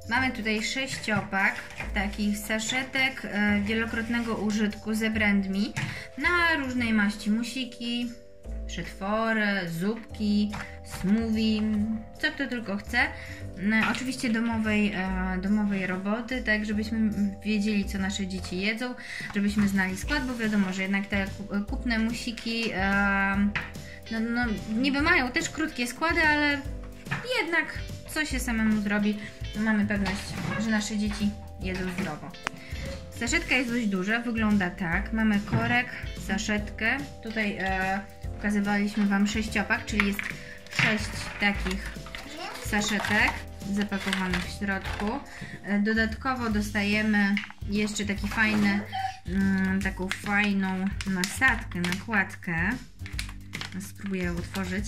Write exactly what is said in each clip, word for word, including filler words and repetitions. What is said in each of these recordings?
Mamy tutaj sześciopak takich saszetek e, wielokrotnego użytku z brandmi na różnej maści musiki, przetwory, zupki, smoothie, co kto tylko chce. E, oczywiście domowej, e, domowej roboty, tak żebyśmy wiedzieli, co nasze dzieci jedzą, żebyśmy znali skład, bo wiadomo, że jednak te kupne musiki e, no, no, niby mają też krótkie składy, ale jednak co się samemu zrobi, to mamy pewność, że nasze dzieci jedzą zdrowo. Saszetka jest dość duża, wygląda tak. Mamy korek, saszetkę. Tutaj e, pokazywaliśmy Wam sześciopak, czyli jest sześć takich saszetek zapakowanych w środku. E, dodatkowo dostajemy jeszcze taki fajny, mm, taką fajną nasadkę, nakładkę. Spróbuję ją otworzyć.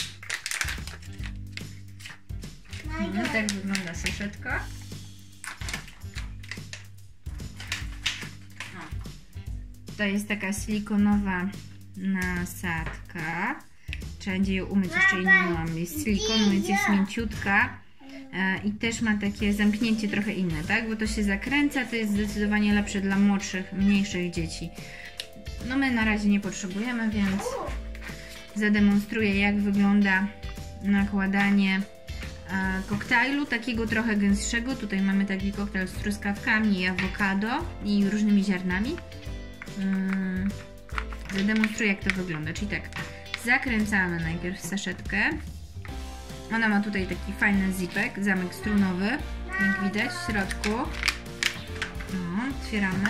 No, tak wygląda saszetka. To jest taka silikonowa nasadka. Trzeba będzie ją umyć, jeszcze jej nie mam. Jest silikonu, więc jest mięciutka. E, I też ma takie zamknięcie trochę inne, tak? Bo to się zakręca, to jest zdecydowanie lepsze dla młodszych, mniejszych dzieci. No my na razie nie potrzebujemy, więc zademonstruję, jak wygląda nakładanie koktajlu, takiego trochę gęstszego. Tutaj mamy taki koktajl z truskawkami i awokado i różnymi ziarnami. Hmm. Zademonstruję, jak to wygląda. Czyli tak, zakręcamy najpierw saszetkę. Ona ma tutaj taki fajny zipek, zamek strunowy, jak widać w środku. No, otwieramy.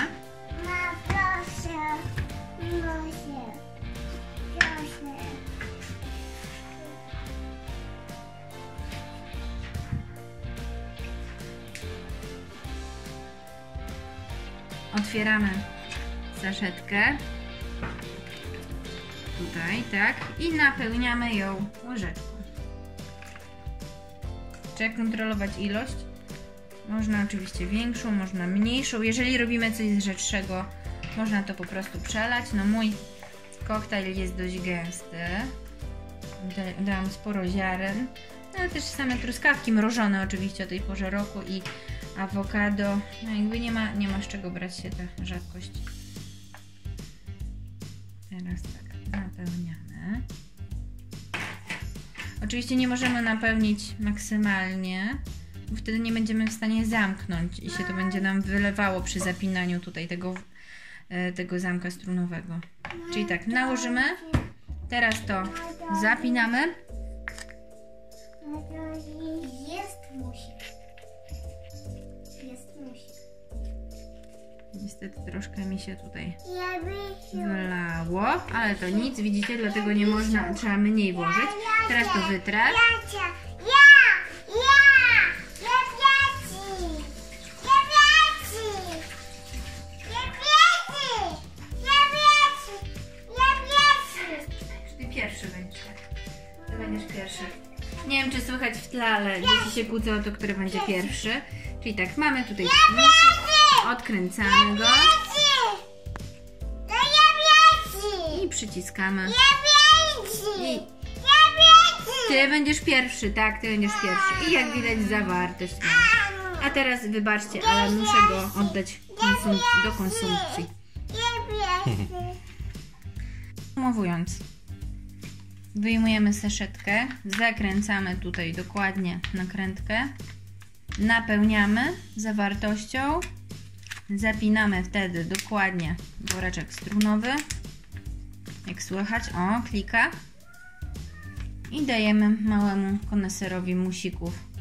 Otwieramy saszetkę, tutaj, tak, i napełniamy ją łyżeczką. Trzeba kontrolować ilość. Można oczywiście większą, można mniejszą. Jeżeli robimy coś rzadszego, można to po prostu przelać. No mój koktajl jest dość gęsty. Dałam sporo ziaren, ale też same truskawki mrożone oczywiście o tej porze roku i awokado, no jakby nie ma, nie ma z czego brać się ta rzadkość. Teraz tak, napełniamy. Oczywiście nie możemy napełnić maksymalnie, bo wtedy nie będziemy w stanie zamknąć i się to będzie nam wylewało przy zapinaniu tutaj tego, tego zamka strunowego. Czyli tak, nałożymy, teraz to zapinamy. Jest musik. Jest musik. Niestety troszkę mi się tutaj wylało, ale to nic, widzicie, dlatego nie można, trzeba mniej włożyć. Teraz to wytrę. Ty pierwszy będziesz. Ty będziesz pierwszy. Nie wiem, czy słychać w tle, ale dzieci się kłócą o to, który będzie pierwszy. Czyli tak, mamy tutaj odkręcamy go i przyciskamy. I ty będziesz pierwszy, tak, ty będziesz pierwszy. I jak widać, zawartość. A teraz wybaczcie, ale muszę go oddać konsum do konsumpcji. Podsumowując, wyjmujemy saszetkę, zakręcamy tutaj dokładnie nakrętkę, napełniamy zawartością, zapinamy wtedy dokładnie woreczek strunowy, jak słychać, o, klika, i dajemy małemu koneserowi musików